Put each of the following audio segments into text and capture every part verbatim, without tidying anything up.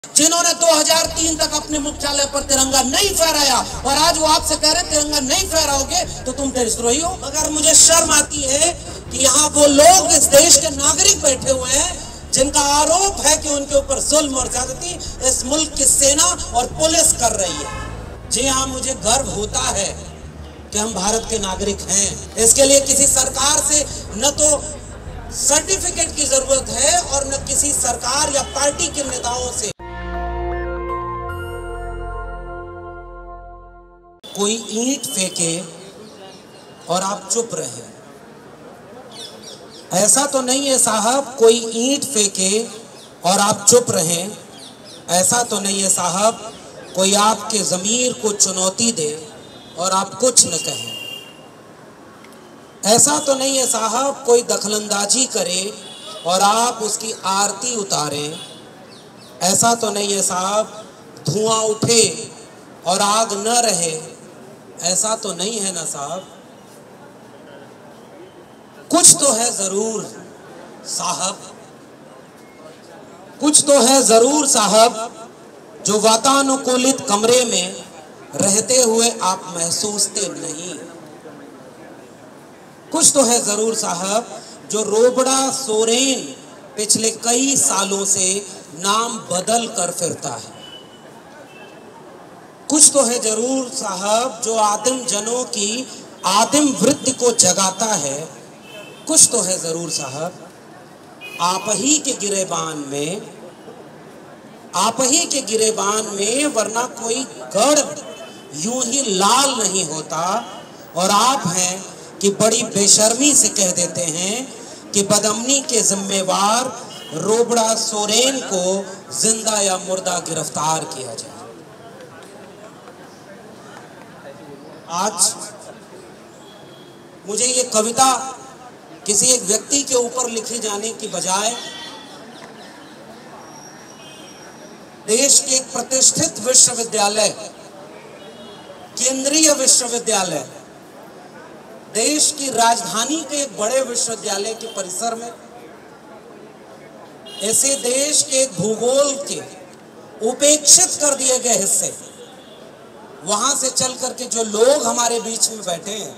जिन्होंने दो हज़ार तीन तक अपने मुख्यालय पर तिरंगा नहीं फहराया और आज वो आपसे कह रहे तिरंगा नहीं फहराओगे तो तुम देशद्रोही हो। मगर मुझे शर्म आती है कि यहाँ वो लोग इस देश के नागरिक बैठे हुए हैं जिनका आरोप है कि उनके ऊपर जुल्म और ज्यादती इस मुल्क की सेना और पुलिस कर रही है। जी हाँ, मुझे गर्व होता है कि हम भारत के नागरिक हैं। इसके लिए किसी सरकार से न तो सर्टिफिकेट की जरूरत है और न किसी सरकार या पार्टी के नेताओं से। कोई ईंट फेंके और आप चुप रहे, ऐसा तो नहीं है साहब। कोई ईंट फेंके और आप चुप रहें, ऐसा तो नहीं है साहब। कोई आपके ज़मीर को चुनौती दे और आप कुछ न कहें, ऐसा तो नहीं है साहब। कोई दखलंदाजी करे और आप उसकी आरती उतारें, ऐसा तो नहीं है साहब। धुआं उठे और आग न रहे, ऐसा तो नहीं है ना साहब। कुछ तो है जरूर साहब, कुछ तो है जरूर साहब जो वातानुकूलित कमरे में रहते हुए आप महसूसते नहीं। कुछ तो है जरूर साहब जो रोबड़ा सोरेन पिछले कई सालों से नाम बदल कर फिरता है। कुछ तो है जरूर साहब जो आदिम जनों की आदिम वृत्ति को जगाता है। कुछ तो है जरूर साहब आप ही के गिरेबान में, आप ही के गिरेबान में, वरना कोई गढ़ यूं ही लाल नहीं होता। और आप हैं कि बड़ी बेशर्मी से कह देते हैं कि बदअमनी के जिम्मेवार रोबड़ा सोरेन को जिंदा या मुर्दा गिरफ्तार किया जाए। आज मुझे ये कविता किसी एक व्यक्ति के ऊपर लिखी जाने की बजाय देश के एक प्रतिष्ठित विश्वविद्यालय, केंद्रीय विश्वविद्यालय, देश की राजधानी के एक बड़े विश्वविद्यालय के परिसर में, ऐसे देश के एक भूगोल के उपेक्षित कर दिए गए हिस्से, वहां से चल करके जो लोग हमारे बीच में बैठे हैं,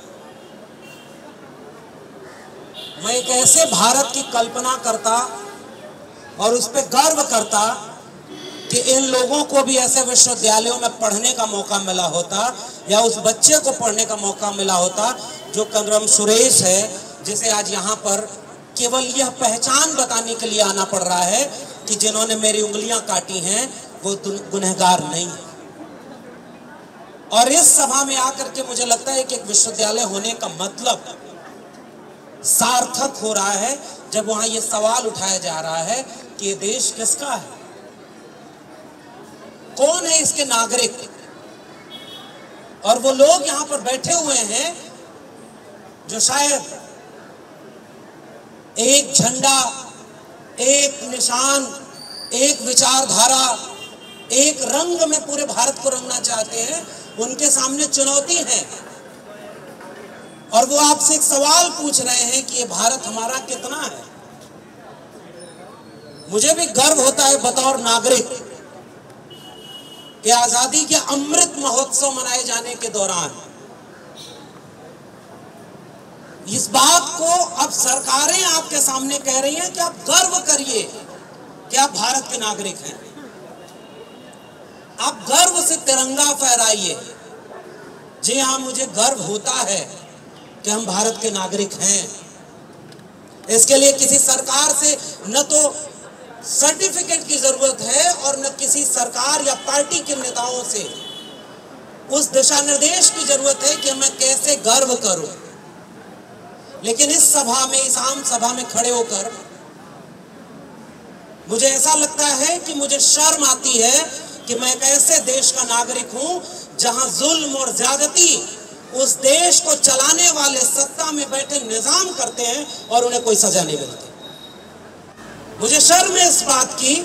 मैं एक ऐसे भारत की कल्पना करता और उस पर गर्व करता कि इन लोगों को भी ऐसे विश्वविद्यालयों में पढ़ने का मौका मिला होता या उस बच्चे को पढ़ने का मौका मिला होता जो कनरम सुरेश है, जिसे आज यहाँ पर केवल यह पहचान बताने के लिए आना पड़ रहा है कि जिन्होंने मेरी उंगलियां काटी हैं वो गुनहगार नहीं है। और इस सभा में आकर के मुझे लगता है कि एक विश्वविद्यालय होने का मतलब सार्थक हो रहा है जब वहां ये सवाल उठाया जा रहा है कि ये देश किसका है, कौन है इसके नागरिक। और वो लोग यहां पर बैठे हुए हैं जो शायद एक झंडा, एक निशान, एक विचारधारा, एक रंग में पूरे भारत को रंगना चाहते हैं। उनके सामने चुनौती है और वो आपसे एक सवाल पूछ रहे हैं कि ये भारत हमारा कितना है। मुझे भी गर्व होता है बतौर नागरिक कि आजादी के अमृत महोत्सव मनाए जाने के दौरान इस बात को अब सरकारें आपके सामने कह रही हैं कि आप गर्व करिए कि आप भारत के नागरिक हैं, आप गर्व से तिरंगा फहराइए। जी हाँ, मुझे गर्व होता है कि हम भारत के नागरिक हैं। इसके लिए किसी सरकार से न तो सर्टिफिकेट की जरूरत है और न किसी सरकार या पार्टी के नेताओं से उस दिशा निर्देश की जरूरत है कि मैं कैसे गर्व करूं। लेकिन इस सभा में, इस आम सभा में खड़े होकर मुझे ऐसा लगता है कि मुझे शर्म आती है कि मैं एक ऐसे देश का नागरिक हूं जहां जुल्म और ज्यादती उस देश को चलाने वाले सत्ता में बैठे निजाम करते हैं और उन्हें कोई सजा नहीं मिलती। मुझे शर्म है इस बात की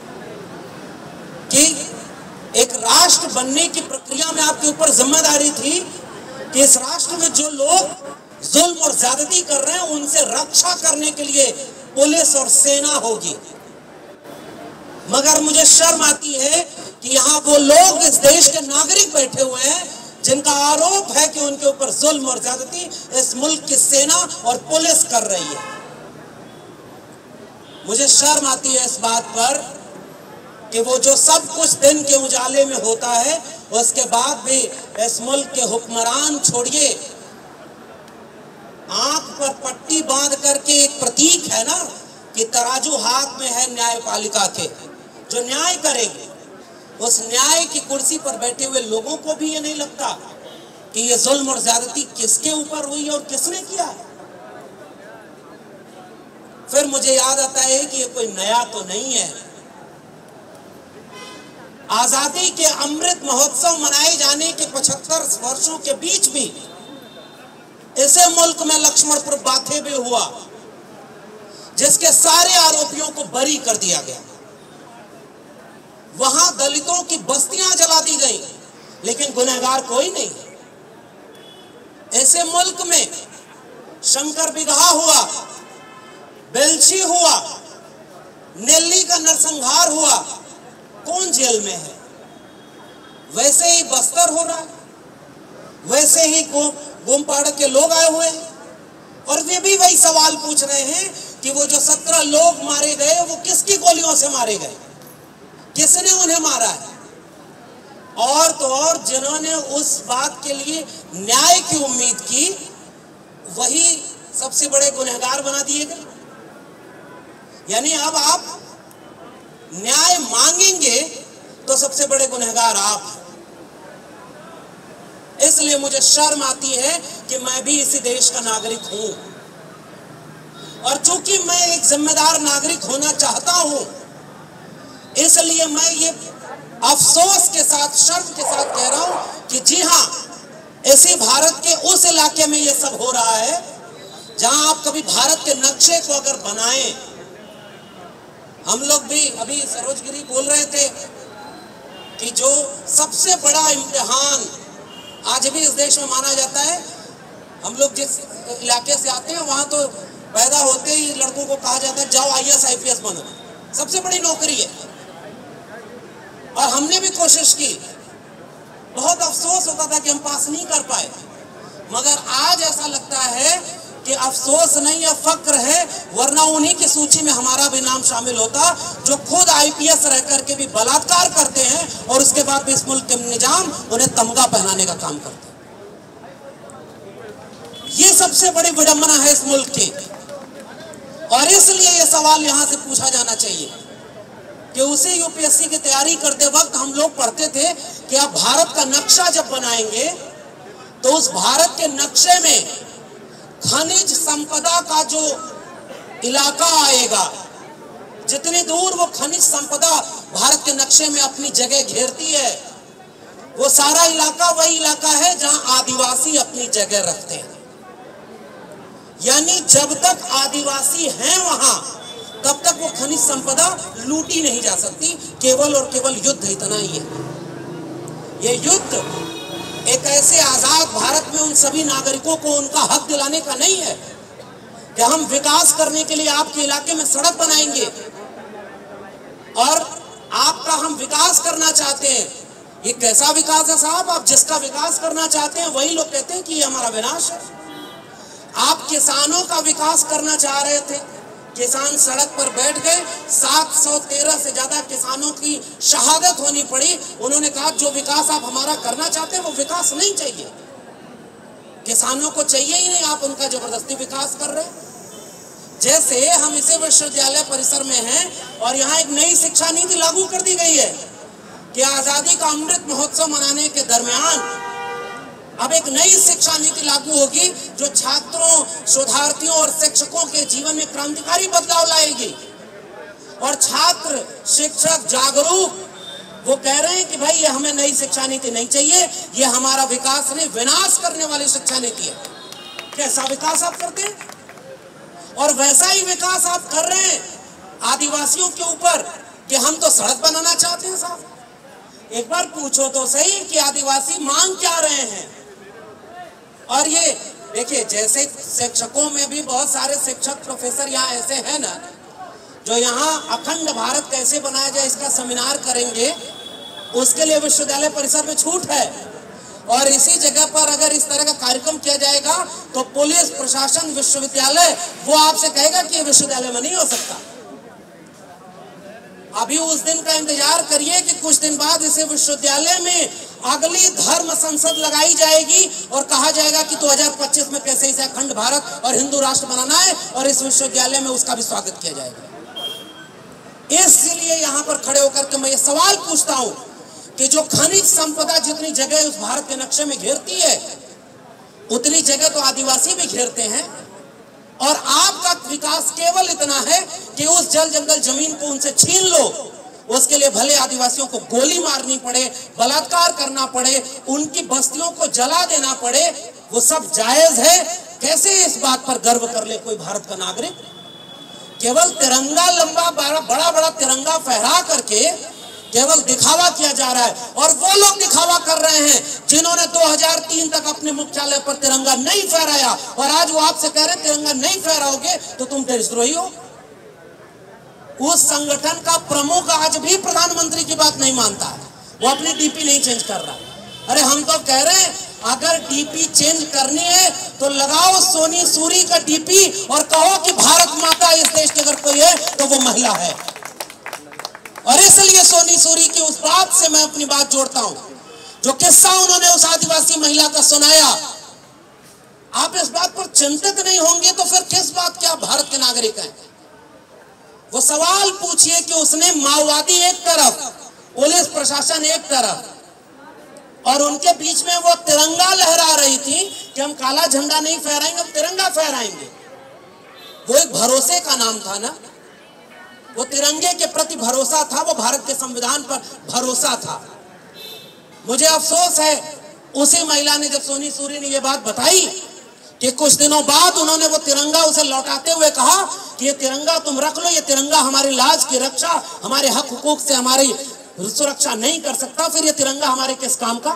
कि एक राष्ट्र बनने की प्रक्रिया में आपके ऊपर जिम्मेदारी थी कि इस राष्ट्र में जो लोग जुल्म और ज्यादती कर रहे हैं उनसे रक्षा करने के लिए पुलिस और सेना होगी। मगर मुझे शर्म आती है कि यहाँ वो लोग इस देश के नागरिक बैठे हुए हैं जिनका आरोप है कि उनके ऊपर जुल्म और ज्यादती इस मुल्क की सेना और पुलिस कर रही है। मुझे शर्म आती है इस बात पर कि वो जो सब कुछ दिन के उजाले में होता है उसके बाद भी इस मुल्क के हुक्मरान छोड़िए, आंख पर पट्टी बांध करके एक प्रतीक है ना कि तराजू हाथ में है न्यायपालिका के, जो न्याय करेंगे उस न्याय की कुर्सी पर बैठे हुए लोगों को भी ये नहीं लगता कि ये जुल्म और ज्यादती किसके ऊपर हुई और किसने किया है। फिर मुझे याद आता है कि ये कोई नया तो नहीं है। आजादी के अमृत महोत्सव मनाए जाने के पचहत्तर वर्षों के बीच भी इसे मुल्क में लक्ष्मणपुर बाथे भी हुआ, जिसके सारे आरोपियों को बरी कर दिया गया। वहां दलितों की बस्तियां जला दी गई, लेकिन गुनहगार कोई नहीं। ऐसे मुल्क में शंकर बिगहा हुआ, बेलछी हुआ, नेल्ली का नरसंहार हुआ, कौन जेल में है? वैसे ही बस्तर हो रहा है, वैसे ही गोमपाड़ा के लोग आए हुए हैं और वे भी वही सवाल पूछ रहे हैं कि वो जो सत्रह लोग मारे गए वो किसकी गोलियों से मारे गए, किसने उन्हें मारा है? और तो और जिन्होंने उस बात के लिए न्याय की उम्मीद की वही सबसे बड़े गुनहगार बना दिए गए। यानी अब आप न्याय मांगेंगे तो सबसे बड़े गुनहगार आप। इसलिए मुझे शर्म आती है कि मैं भी इसी देश का नागरिक हूं, और चूंकि मैं एक जिम्मेदार नागरिक होना चाहता हूं, इसलिए मैं ये अफसोस के साथ, शर्म के साथ कह रहा हूं कि जी हां, इसी भारत के उस इलाके में ये सब हो रहा है जहां आप कभी भारत के नक्शे को अगर बनाएं। हम लोग भी अभी सरोजगिरी बोल रहे थे कि जो सबसे बड़ा इम्तिहान आज भी इस देश में माना जाता है, हम लोग जिस इलाके से आते हैं वहां तो पैदा होते ही लड़कों को कहा जाता है जाओ I A S I P S बनो, सबसे बड़ी नौकरी है। और हमने भी कोशिश की, बहुत अफसोस होता था कि हम पास नहीं कर पाए, मगर आज ऐसा लगता है कि अफसोस नहीं है, फक्र है, वरना उन्हीं की सूची में हमारा भी नाम शामिल होता जो खुद आई पी एस रह करके भी बलात्कार करते हैं और उसके बाद भी इस मुल्क के निजाम उन्हें तमगा पहनाने का काम करते हैं। ये सबसे बड़ी विडंबना है इस मुल्क की, और इसलिए ये सवाल यहां से पूछा जाना चाहिए कि उसी यू पी एस सी की तैयारी करते वक्त हम लोग पढ़ते थे कि आप भारत का नक्शा जब बनाएंगे तो उस भारत के नक्शे में खनिज संपदा का जो इलाका आएगा, जितनी दूर वो खनिज संपदा भारत के नक्शे में अपनी जगह घेरती है, वो सारा इलाका वही इलाका है जहां आदिवासी अपनी जगह रखते हैं। यानी जब तक आदिवासी हैं वहां, तब तक वो खनिज संपदा लूटी नहीं जा सकती। केवल और केवल युद्ध इतना ही है। ये युद्ध एक ऐसे आजाद भारत में उन सभी नागरिकों को उनका हक दिलाने का नहीं है कि हम विकास करने के लिए आपके इलाके में सड़क बनाएंगे और आपका हम विकास करना चाहते हैं। ये कैसा विकास है साहब? आप जिसका विकास करना चाहते हैं वही लोग कहते हैं कि ये हमारा विनाश है। आप किसानों का विकास करना चाह रहे थे, किसान सड़क पर बैठ गए, सात सौ तेरह से ज्यादा किसानों की शहादत होनी पड़ी। उन्होंने कहा जो विकास आप हमारा करना चाहते हैं वो विकास नहीं चाहिए, किसानों को चाहिए ही नहीं, आप उनका जबरदस्ती विकास कर रहे हैं। जैसे हम इसे विश्वविद्यालय परिसर में हैं और यहाँ एक नई शिक्षा नीति लागू कर दी गई है कि आजादी का अमृत महोत्सव मनाने के दरमियान अब एक नई शिक्षा नीति लागू होगी जो छात्रों, शोधार्थियों और शिक्षकों के जीवन में क्रांतिकारी बदलाव लाएगी। और छात्र, शिक्षक जागरूक, वो कह रहे हैं कि भाई ये हमें नई शिक्षा नीति नहीं चाहिए, ये हमारा विकास नहीं विनाश करने वाली शिक्षा नीति है। कैसा विकास आप करते हैं? और वैसा ही विकास आप कर रहे हैं आदिवासियों के ऊपर कि हम तो सड़क बनाना चाहते हैं। साहब एक बार पूछो तो सही कि आदिवासी मांग क्या रहे हैं। और ये देखिए, जैसे शिक्षकों में भी बहुत सारे शिक्षक प्रोफेसर यहाँ ऐसे हैं ना जो यहाँ अखंड भारत कैसे बनाया जाए इसका सेमिनार करेंगे, उसके लिए विश्वविद्यालय परिसर में छूट है। और इसी जगह पर अगर इस तरह का कार्यक्रम किया जाएगा तो पुलिस प्रशासन विश्वविद्यालय वो आपसे कहेगा कि ये विश्वविद्यालय में नहीं हो सकता। अभी उस दिन का इंतजार करिए कि कुछ दिन बाद इसे विश्वविद्यालय में अगली धर्म संसद लगाई जाएगी और कहा जाएगा कि दो हज़ार पच्चीस में कैसे इसे अखंड भारत और हिंदू राष्ट्र बनाना है, और इस विश्वविद्यालय में उसका भी स्वागत किया जाएगा। इसलिए यहाँ पर खड़े होकर के मैं ये सवाल पूछता हूँ कि जो खनिज संपदा जितनी जगह उस भारत के नक्शे में घेरती है, उतनी जगह तो आदिवासी भी घेरते हैं, और आपका विकास केवल इतना है कि उस जल जंगल जमीन को उनसे छीन लो। उसके लिए भले आदिवासियों को गोली मारनी पड़े, बलात्कार करना पड़े, उनकी बस्तियों को जला देना पड़े, वो सब जायज है। कैसे इस बात पर गर्व कर ले कोई भारत का नागरिक? केवल तिरंगा लंबा बड़ा बड़ा तिरंगा फहरा करके केवल दिखावा किया जा रहा है। और वो लोग दिखावा कर रहे हैं जिन्होंने दो हज़ार तीन तक अपने मुख्यालय पर तिरंगा नहीं फहराया, और आज वो आपसे कह रहे तिरंगा नहीं फहराओगे तो तुम देशद्रोही हो। उस संगठन का प्रमुख आज भी प्रधानमंत्री की बात नहीं मानता है, वो अपनी डीपी नहीं चेंज कर रहा। अरे हम तो कह रहे हैं अगर डीपी चेंज करनी है तो लगाओ सोनी सूरी का डीपी और कहो कि भारत माता इस देश की अगर कोई है तो वो महिला है। और इसलिए सोनी सूरी की उस बात से मैं अपनी बात जोड़ता हूं, जो किस्सा उन्होंने उस आदिवासी महिला का सुनाया। आप इस बात पर चिंतित नहीं होंगे तो फिर किस बात के आप भारत के नागरिक हैं? वो सवाल पूछिए कि उसने माओवादी एक तरफ, पुलिस प्रशासन एक तरफ, और उनके बीच में वो तिरंगा लहरा रही थी कि हम काला झंडा नहीं फहराएंगे, हम तिरंगा फहराएंगे। वो एक भरोसे का नाम था ना, वो तिरंगे के प्रति भरोसा था, वो भारत के संविधान पर भरोसा था। मुझे अफसोस है उसी महिला ने, जब सोनी सूरी ने ये बात बताई कि कुछ दिनों बाद उन्होंने वो तिरंगा उसे लौटाते हुए कहा कि ये तिरंगा तुम रख लो, ये तिरंगा हमारी लाज की रक्षा, हमारे हक हुकूक से हमारी सुरक्षा नहीं कर सकता, फिर ये तिरंगा हमारे किस काम का?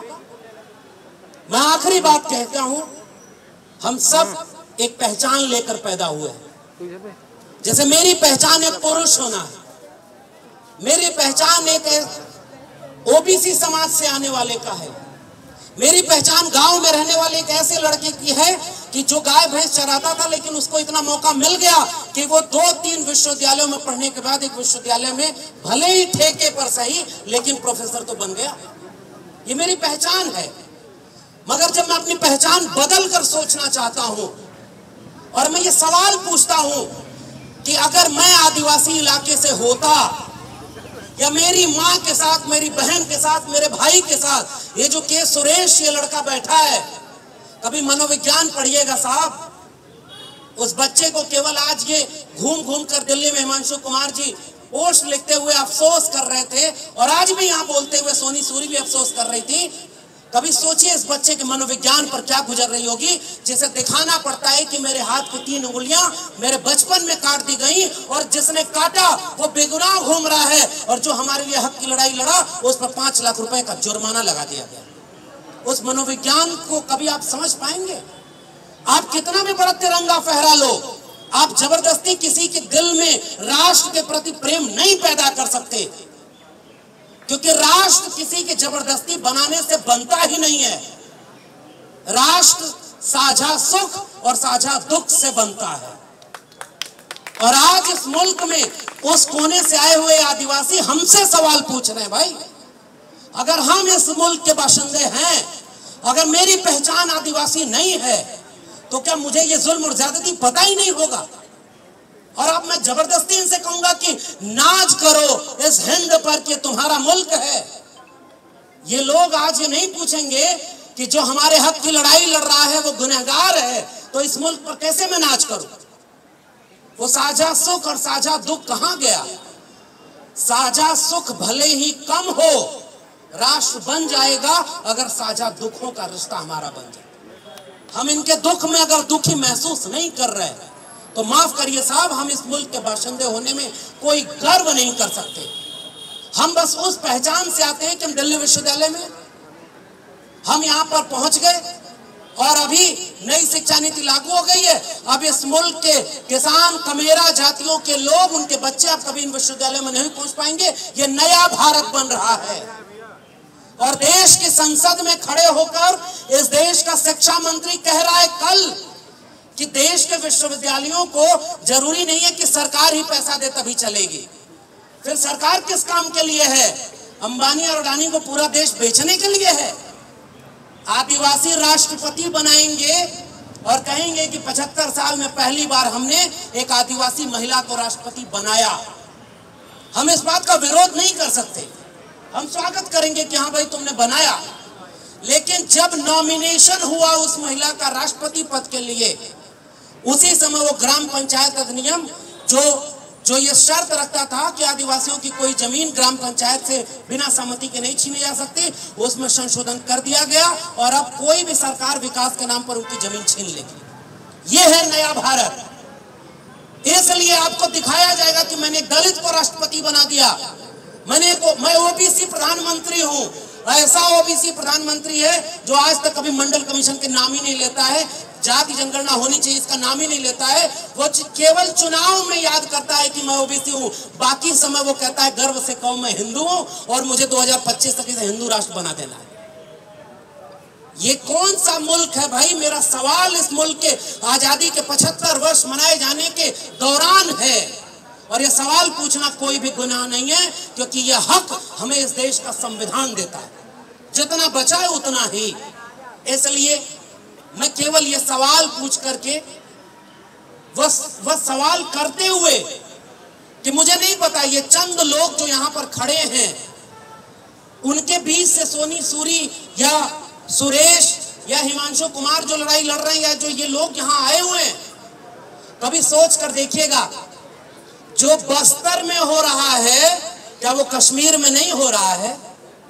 मैं आखिरी बात कहता हूं, हम सब एक पहचान लेकर पैदा हुए हैं। जैसे मेरी पहचान एक पुरुष होना है, मेरी पहचान एक ओबीसी समाज से आने वाले का है, मेरी पहचान गांव में रहने वाले एक ऐसे लड़के की है कि जो गाय भैंस चराता था, लेकिन उसको इतना मौका मिल गया कि वो दो तीन विश्वविद्यालयों में पढ़ने के बाद एक विश्वविद्यालय में भले ही ठेके पर सही लेकिन प्रोफेसर तो बन गया। ये मेरी पहचान है। मगर जब मैं अपनी पहचान बदल कर सोचना चाहता हूं और मैं ये सवाल पूछता हूं कि अगर मैं आदिवासी इलाके से होता, या मेरी माँ के साथ, मेरी बहन के साथ, मेरे भाई के साथ, ये जो के सुरेश ये लड़का बैठा है, कभी मनोविज्ञान पढ़िएगा साहब। उस बच्चे को केवल आज ये घूम घूम कर दिल्ली में हिमांशु कुमार जी पोस्ट लिखते हुए अफसोस कर रहे थे, और आज भी यहाँ बोलते हुए सोनी सूरी भी अफसोस कर रही थी। कभी सोचिए इस बच्चे के मनोविज्ञान पर क्या गुजर रही होगी, जिसे दिखाना पड़ता है कि मेरे हाथ की तीन उंगलियां मेरे बचपन में काट दी गई, और जिसने काटा वो बेगुनाह घूम रहा है, और जो हमारे लिए हक की लड़ाई लड़ा उस पर पांच लाख रुपए का जुर्माना लगा दिया गया। उस मनोविज्ञान को कभी आप समझ पाएंगे? आप कितना भी बड़ा तिरंगा फहरा लो, आप जबरदस्ती किसी के दिल में राष्ट्र के प्रति प्रेम नहीं पैदा कर सकते, क्योंकि राष्ट्र किसी की जबरदस्ती बनाने से बनता ही नहीं है। राष्ट्र साझा सुख और साझा दुख से बनता है। और आज इस मुल्क में उस कोने से आए हुए आदिवासी हमसे सवाल पूछ रहे हैं, भाई अगर हम इस मुल्क के बाशिंदे हैं, अगर मेरी पहचान आदिवासी नहीं है, तो क्या मुझे ये जुल्म और ज्यादती पता ही नहीं होगा? और अब मैं जबरदस्ती इनसे कहूंगा कि नाज करो इस हिंद पर कि तुम्हारा मुल्क है। ये लोग आज ये नहीं पूछेंगे कि जो हमारे हक की लड़ाई लड़ रहा है वो गुनहगार है, तो इस मुल्क पर कैसे मैं नाज करूं? वो साझा सुख और साझा दुख कहां गया? साझा सुख भले ही कम हो, राष्ट्र बन जाएगा अगर साझा दुखों का रिश्ता हमारा बन जाए। हम इनके दुख में अगर दुखी महसूस नहीं कर रहे तो माफ करिए साहब, हम इस मुल्क के बाशिंदे होने में कोई गर्व नहीं कर सकते। हम बस उस पहचान से आते हैं कि हम दिल्ली विश्वविद्यालय में हम यहां पर पहुंच गए, और अभी नई शिक्षा नीति लागू हो गई है। अब इस मुल्क के किसान, कमेरा जातियों के लोग, उनके बच्चे अब कभी इन विश्वविद्यालयों में नहीं पहुंच पाएंगे। ये नया भारत बन रहा है। और देश की संसद में खड़े होकर इस देश का शिक्षा मंत्री कह रहा है कल कि देश के विश्वविद्यालयों को जरूरी नहीं है कि सरकार ही पैसा दे तभी चलेगी। फिर सरकार किस काम के लिए है? अंबानी और अडानी को पूरा देश बेचने के लिए है। आदिवासी राष्ट्रपति बनाएंगे और कहेंगे कि पचहत्तर साल में पहली बार हमने एक आदिवासी महिला को राष्ट्रपति बनाया। हम इस बात का विरोध नहीं कर सकते, हम स्वागत करेंगे कि हाँ भाई तुमने बनाया। लेकिन जब नॉमिनेशन हुआ उस महिला का राष्ट्रपति पद के लिए, उसी समय वो ग्राम पंचायत अधिनियम जो जो ये शर्त रखता था कि आदिवासियों की कोई जमीन ग्राम पंचायत से बिना सहमति के नहीं छीनी जा सकती, उसमें संशोधन कर दिया गया और अब कोई भी सरकार विकास के नाम पर उनकी जमीन छीन लेगी। ये है नया भारत। इसलिए आपको दिखाया जाएगा कि मैंने दलित को राष्ट्रपति बना दिया, मैंने को मैं ओबीसी प्रधानमंत्री हूं। ऐसा ओबीसी प्रधानमंत्री है जो आज तक कभी मंडल कमीशन के नाम ही नहीं लेता है, जाति जनगणना होनी चाहिए इसका नाम ही नहीं लेता है। वो केवल चुनाव में याद करता है कि मैं ओबीसी हूं, बाकी समय वो कहता है गर्व से कहूं मैं हिंदू हूं और मुझे दो हज़ार पच्चीस तक इसे हिंदू राष्ट्र बना देना है। ये कौन सा मुल्क है भाई? मेरा सवाल इस मुल्क के आजादी के पचहत्तर वर्ष मनाए जाने के दौरान है और ये सवाल पूछना कोई भी गुनाह नहीं है, क्योंकि यह हक हमें इस देश का संविधान देता है, जितना बचाए उतना ही। इसलिए मैं केवल ये सवाल पूछ करके वह वह सवाल करते हुए कि मुझे नहीं पता ये चंद लोग जो यहाँ पर खड़े हैं उनके बीच से सोनी सूरी या सुरेश या हिमांशु कुमार जो लड़ाई लड़ रहे हैं या जो ये लोग यहाँ आए हुए हैं, कभी सोच कर देखिएगा जो बस्तर में हो रहा है क्या वो कश्मीर में नहीं हो रहा है?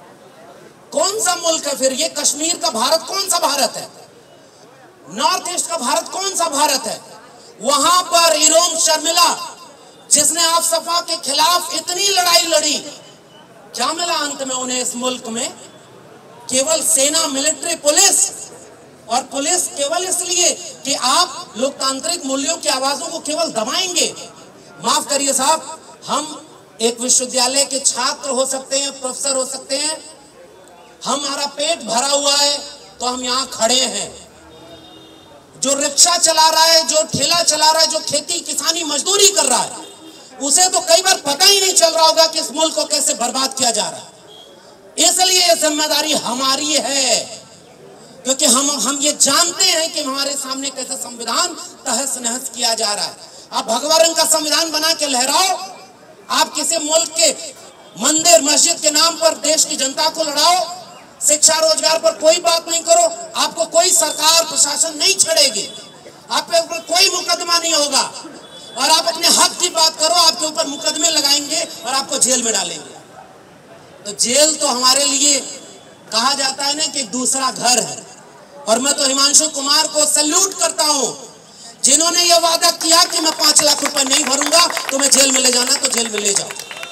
कौन सा मुल्क है फिर ये? कश्मीर का भारत कौन सा भारत है? नॉर्थ ईस्ट का भारत कौन सा भारत है? वहां पर इरोम शर्मिला जिसने आप सफा के खिलाफ इतनी लड़ाई लड़ी, क्या मिला अंत में उन्हें इस मुल्क में? केवल सेना, मिलिट्री, पुलिस। और पुलिस केवल इसलिए कि आप लोकतांत्रिक मूल्यों की आवाजों को केवल दबाएंगे। माफ करिए साहब, हम एक विश्वविद्यालय के छात्र हो सकते हैं, प्रोफेसर हो सकते हैं, हमारा पेट भरा हुआ है तो हम यहाँ खड़े हैं। जो रिक्शा चला रहा है, जो ठेला चला रहा है, जो खेती किसानी मजदूरी कर रहा है, उसे तो कई बार पता ही नहीं चल रहा होगा कि इस मुल्क को कैसे बर्बाद किया जा रहा है। इसलिए ये जिम्मेदारी हमारी है, क्योंकि हम हम ये जानते हैं कि हमारे सामने कैसे संविधान तहस नहस किया जा रहा है। आप भगवा रंग का संविधान बना के लहराओ, आप किसी मुल्क के मंदिर मस्जिद के नाम पर देश की जनता को लड़ाओ, शिक्षा रोजगार पर कोई बात नहीं करो, आपको कोई सरकार प्रशासन नहीं छेड़ेगी, आप पे ऊपर कोई मुकदमा नहीं होगा। और आप अपने हक की बात करो, आपके ऊपर मुकदमे लगाएंगे और आपको जेल में डालेंगे। तो जेल तो हमारे लिए कहा जाता है ना कि दूसरा घर है। और मैं तो हिमांशु कुमार को सैल्यूट करता हूं जिन्होंने ये वादा किया कि मैं पांच लाख रुपए नहीं भरूंगा, तुम्हें जेल में ले जाना तो जेल में ले जाओ।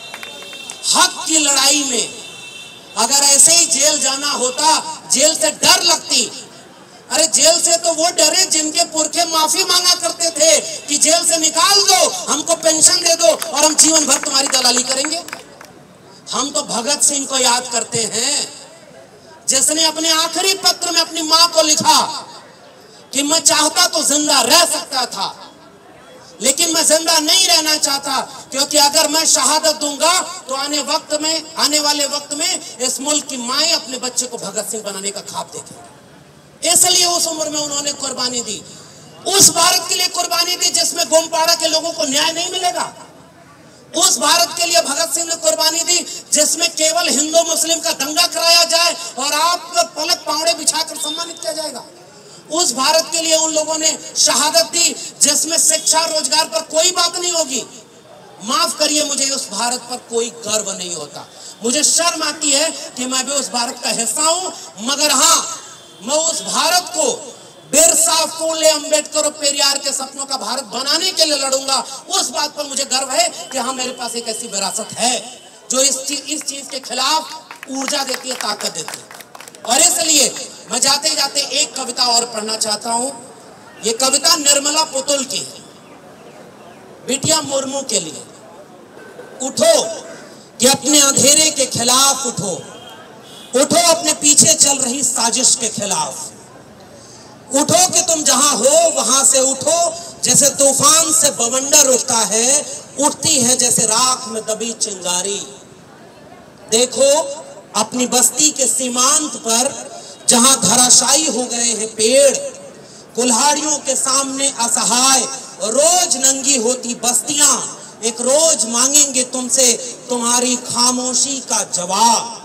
हक की लड़ाई में अगर ऐसे ही जेल जाना होता, जेल से डर लगती। अरे जेल से तो वो डरे जिनके पुरखे माफी मांगा करते थे कि जेल से निकाल दो, हमको पेंशन दे दो और हम जीवन भर तुम्हारी दलाली करेंगे। हम तो भगत सिंह को याद करते हैं जिसने अपने आखिरी पत्र में अपनी मां को लिखा कि मैं चाहता तो जिंदा रह सकता था, लेकिन मैं जिंदा नहीं रहना चाहता, क्योंकि अगर मैं शहादत दूंगा तो आने वक्त में आने वाले वक्त में इस मुल्क की माएं अपने बच्चे को भगत सिंह बनाने का ख्वाब देखेंगी। इसलिए उस उम्र में उन्होंने कुर्बानी दी, उस भारत के लिए कुर्बानी दी जिसमें गोमपाड़ा के लोगों को न्याय नहीं मिलेगा। उस भारत के लिए भगत सिंह ने कुर्बानी दी जिसमें केवल हिंदू मुस्लिम का दंगा कराया जाए और आप पर पलक पावड़े बिछाकर सम्मानित किया जाएगा। उस भारत के लिए उन लोगों ने शहादत दी जिसमें शिक्षा रोजगार पर कोई बात नहीं होगी। माफ करिए, मुझे उस भारत पर कोई गर्व नहीं होता, मुझे शर्म आती है कि मैं भी उस भारत का हिस्सा हूं। मगर हाँ, मैं उस भारत को बिरसा, फूले, अंबेडकर और पेरियार के सपनों का भारत बनाने के लिए लड़ूंगा। उस बात पर मुझे गर्व है कि हाँ, मेरे पास एक ऐसी विरासत है जो इस चीज इस चीज के खिलाफ ऊर्जा देती है, ताकत देती है। और इसलिए मैं जाते जाते एक कविता और पढ़ना चाहता हूं। ये कविता निर्मला पुतुल की है, बिटिया मुर्मू के लिए। उठो कि अपने अंधेरे के खिलाफ उठो, उठो अपने पीछे चल रही साजिश के खिलाफ, उठो कि तुम जहां हो वहां से उठो। जैसे तूफान से बवंडर उठता है, उठती है जैसे राख में दबी चिंगारी। देखो अपनी बस्ती के सीमांत पर जहां धराशायी हो गए हैं पेड़, कुल्हाड़ियों के सामने असहाय रोज नंगी होती बस्तियां एक रोज मांगेंगे तुमसे तुम्हारी खामोशी का जवाब।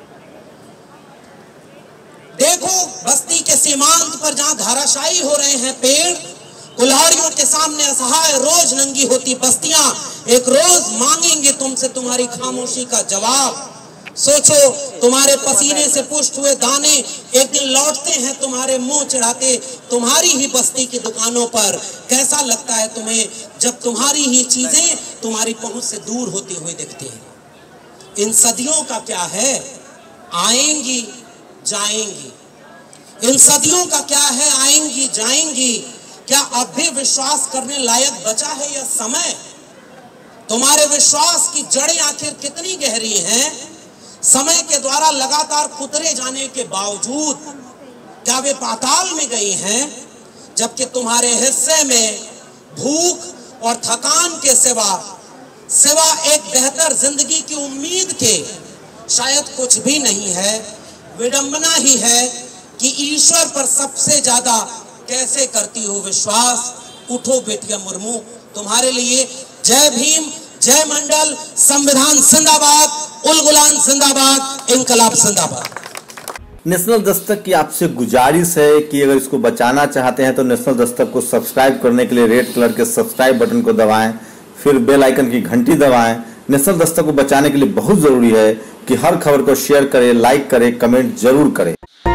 देखो बस्ती के सीमांत पर जहां धराशायी हो रहे हैं पेड़, कुल्हाड़ियों के सामने असहाय रोज नंगी होती बस्तियां एक रोज मांगेंगे तुमसे तुम्हारी खामोशी का जवाब। सोचो तुम्हारे पसीने से पुष्ट हुए दाने एक दिन लौटते हैं तुम्हारे मुंह चढ़ाते तुम्हारी ही बस्ती की दुकानों पर। कैसा लगता है तुम्हें जब तुम्हारी ही चीजें तुम्हारी पहुंच से दूर होती हुई दिखती हैं? इन सदियों का क्या है, आएंगी जाएंगी। इन सदियों का क्या है, आएंगी जाएंगी। क्या अब भी विश्वास करने लायक बचा है यह समय? तुम्हारे विश्वास की जड़ें आखिर कितनी गहरी हैं? समय के द्वारा लगातार कुतरे जाने के बावजूद क्या वे पाताल में गई हैं? जबकि तुम्हारे हिस्से में भूख और थकान के सिवा सिवा एक बेहतर जिंदगी की उम्मीद के शायद कुछ भी नहीं है। विडंबना ही है कि ईश्वर पर सबसे ज्यादा कैसे करती हो विश्वास। उठो बेटिया मुर्मू, तुम्हारे लिए जय भीम, जय मंडल, संविधान जिंदाबाद, उल गुलाम जिंदाबाद, इनकलाब जिंदाबाद। नेशनल दस्तक की आपसे गुजारिश है कि अगर इसको बचाना चाहते हैं तो नेशनल दस्तक को सब्सक्राइब करने के लिए रेड कलर के सब्सक्राइब बटन को दबाएं, फिर बेल आइकन की घंटी दबाएं। नेशनल दस्तक को बचाने के लिए बहुत जरूरी है कि हर खबर को शेयर करें, लाइक करें, कमेंट जरूर करें।